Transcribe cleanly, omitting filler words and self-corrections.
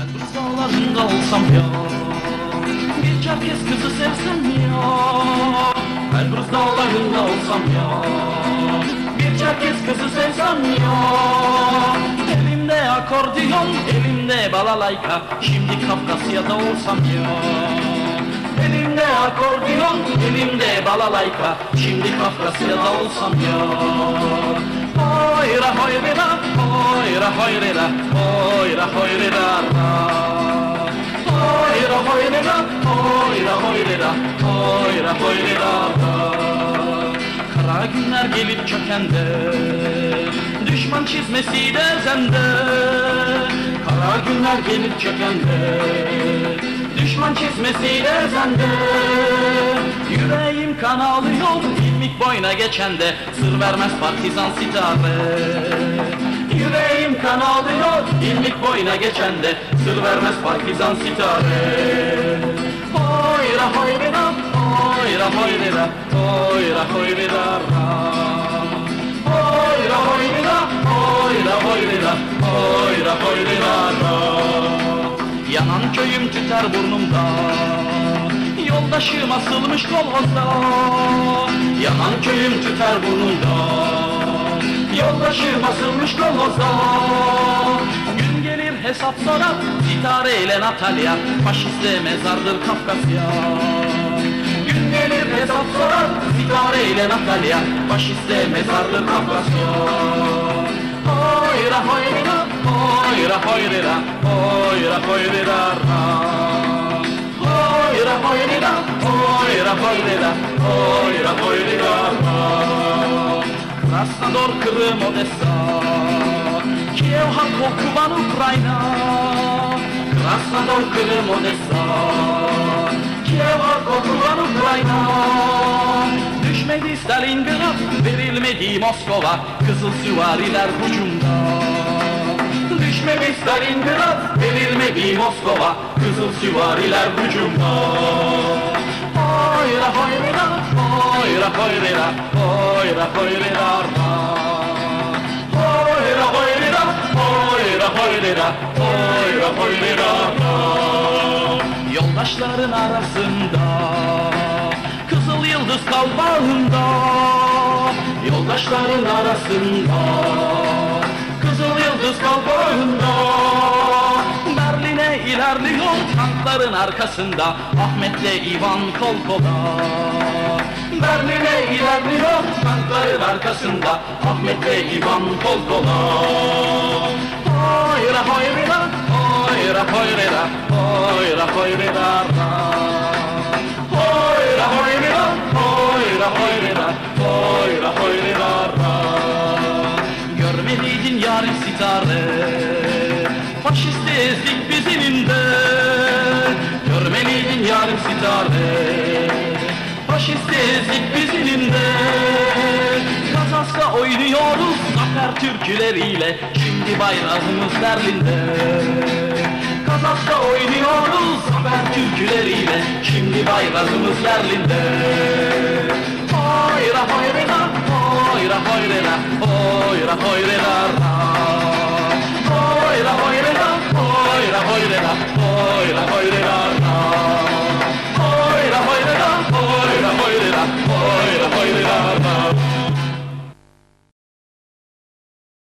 Elbrus dağlarında olsam ya, bir Çerkes kızı sevsem ya. Elbrus dağlarında olsam ya, bir Çerkes kızı sevsem ya. Elimde akordiyon, elimde balalayka, şimdi Kafkasya'da olsam ya. Elimde akordiyon, elimde balalayka, şimdi Kafkasya'da olsam ya. Hoyra hoyrera, hoyra hoyrera, hoyra hoyrera. Hoyra hoyrera, hoyra hoyrera, hoyra hoyrera. Kara günler gelip çökende, düşman çizmesiyle ezende. Kara günler gelip çökende, düşman çizmesiyle ezende. Yüreğim kan ağlıyor, ilmik boyuna geçende, sır vermez partizan sitare. Yüreğim kan ağlıyor, ilmik boyuna geçende, sır vermez partizan sitare. Hoyra hoyrera, hoyra hoyrera, hoyra hoyrera. Hoyra hoyrera, hoyra hoyrera, hoyra hoyrera. Yanan köyüm tüter burnumda, yoldaşım asılmış kolhozda. Yanan köyüm tüter burnumda, yoldaşım asılmış kolhozda. Gün gelir hesap sorar, Sitare ile Natalya, faşiste mezardır Kafkasya. Gün gelir hesap sorar, Sitare ile Natalya, faşiste mezardır Kafkasya. Hoyra hoyrera, hoyra hoyrera, hoyra hoyrera. Hoyra hoyrera, hoyra hoyrera, hoyra hoyrera. Krasnodar, Kırım, Odessa, Kiev, Kharkov, Kuban, Ukrayna. Krasnodar, Kırım, Odessa, Kiev, Kharkov, Kuban, Ukrayna. Düşmedi Stalingrad, verilmedi Moskova, Kızıl süvariler hücumda. Düşmedi Stalingrad, verilmedi Moskova, Kızıl süvariler hücumda. Hoyra hoyrera, hoyra hoyrera, hoyra hoyrera. Hoyra hoyrera, hoyra hoyrera, hoyra hoyrera. Yoldaşların arasında, Kızıl Yıldız kalbağında. Yoldaşların arasında, Kızıl Yıldız kalbağında. Berlin'e ilerliyor tankların arkasında, Ahmet'le İvan kol kola. Berlin'e ilerliyor tankların arkasında, Ahmet'le İvan kol kola. Hoyra hoyrera, hoyra hoyrera, hoyra hoyrera. Hoyra hoyrera, hoyra hoyrera, hoyra hoyrera. Görmeliydin yarın Sitare, faşist ezdik biz elinde. Görmeliydin yarın Sitare, faşist ezdik biz elinde. Kazak'ta oynuyoruz zafer türküleriyle, şimdi bayrağımız Berlin'de. Kazak'ta oynuyoruz zafer türküleriyle, şimdi bayrağımız Berlin'de. Hoyra hoyrera, hoyra hoyrera, hoyra hoyrera.